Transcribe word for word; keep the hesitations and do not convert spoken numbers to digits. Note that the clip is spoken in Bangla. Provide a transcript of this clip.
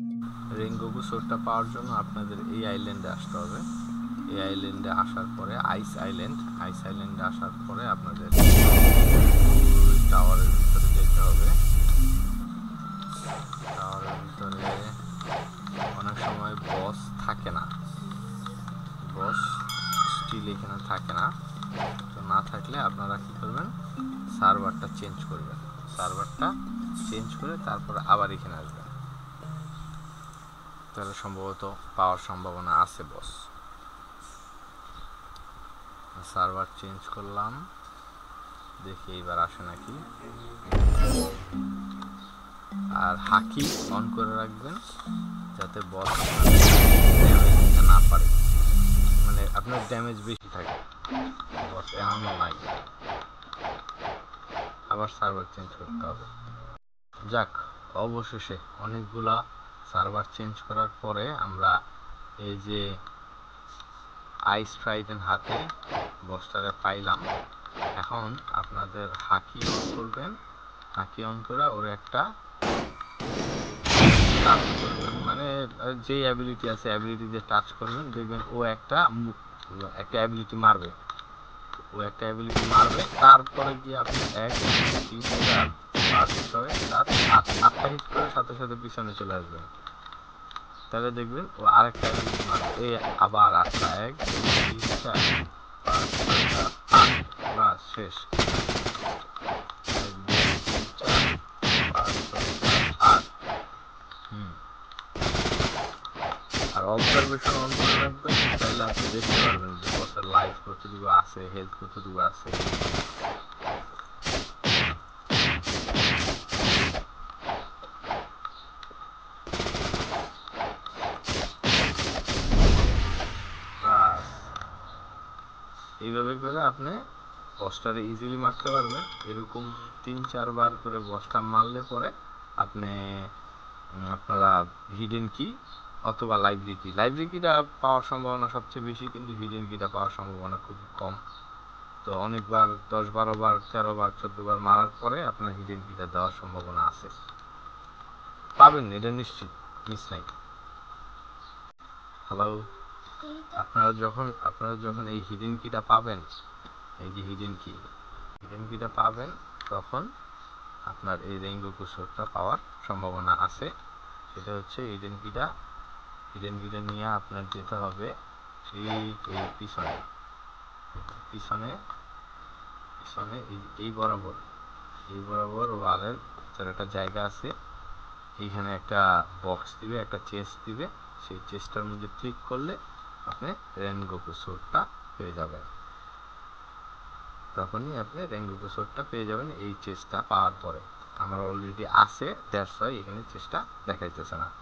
রেঙ্গোকু সোডটা পাওয়ার জন্য আপনাদের এই আইল্যান্ডে আসতে হবে। এই আইল্যান্ডে আসার পরে আইস আইল্যান্ড আইস আইল্যান্ডে আসার পরে আপনাদের টাওয়ারের ভিতরে যেতে হবে। টাওয়ারের ভিতরে অনেক সময় বস থাকে না, বস স্টিল এখানে থাকে না। তো না থাকলে আপনারা কি করবেন, সার্ভারটা চেঞ্জ করবেন। সার্ভারটা চেঞ্জ করে তারপর আবার এখানে আসবেন, তাহলে সম্ভবত পাওয়ার সম্ভাবনা আছে বস। সার্ভার চেঞ্জ করলাম, দেখি এইবার আসে নাকি। আর হাকি অন করে রাখবেন যাতে বস ড্যামেজ দিতে না পারে, মানে আপনার ড্যামেজ বেশি থাকে। বস এমনও নাই, আবার সার্ভার চেঞ্জ করতে হবে। যাক, অবশেষে অনেকগুলা সার্ভার চেঞ্জ করার পরে আমরা এই যে আইস ট্রাইডেন হাতে বসটারে পাইলাম। এখন আপনাদের হাকি অন করবেন, হাকি অন করে ওর একটা টাচ করবেন, মানে যে অ্যাবিলিটি আছে অ্যাবিলিটি দিয়ে টাচ করবেন, দেখবেন ও একটা মুখ একটা অ্যাবিলিটি মারবে, ও একটা অ্যাবিলিটি মারবে। তারপরে গিয়ে আপনি এক তিন চার পাঁচ ছয় সাত আট আটটা হিট করে সাথে সাথে পিছনে চলে আসবেন, তাহলে দেখবেন ও আরেকটা অ্যাবিলিটি মারবে। এই আবার আটটা, এক তিন চার পাঁচ ছয় সাত আট, বাস শেষ। এক দুই তিন চার পাঁচ ছয় সাত আট। হুম আর অবজারভেশন অন করে রাখবেন, তাহলে আপনি দেখতে পারবেন যে বসের লাইফ কতটুকু আছে, হেলথ কতটুকু আছে। এইভাবে করে আপনি বসটারে ইজিলি মারতে পারবেন। এরকম তিন চারবার করে বসটা মারলে পরে আপনি আপনারা হিডেন কি অথবা লাইব্রেরি কি, লাইব্রেরি কিটা পাওয়ার সম্ভাবনা সবচেয়ে বেশি, কিন্তু হিডেন কিটা পাওয়ার সম্ভাবনা খুব কম। তো অনেকবার দশ বারো বার তেরো বার চোদ্দ বার মারার পরে আপনার হিডেন কিটা দেওয়ার সম্ভাবনা আছে, পাবেন, এটা নিশ্চিত, মিস নাই। হ্যালো, আপনারা যখন আপনারা যখন এই হিডেন কিটা পাবেন, এই যে হিডেন কি হিডেন কিটা পাবেন, তখন আপনার এই রেঙ্গোকু সোডটা পাওয়ার সম্ভাবনা আছে। সেটা হচ্ছে হিডেন কিটা হিডেন কিটা নিয়ে আপনার যেতে হবে সেই এই পিছনে পিছনে পিছনে এই বরাবর এই বরাবর ওয়ালের ভিতরে একটা জায়গা আছে, এইখানে একটা বক্স দিবে, একটা চেস্ট দিবে। সেই চেস্টটার মধ্যে ক্লিক করলে আপনি রেঙ্গোকু সোডটা পেয়ে যাবেন। তখনই আপনি রেঙ্গোকু সোডটা পেয়ে যাবেন। এই চেস্টটা পাওয়ার পরে আমার অলরেডি আছে, দ্যাটস ওয়াই এখানে চেষ্টা দেখাইতেছে না।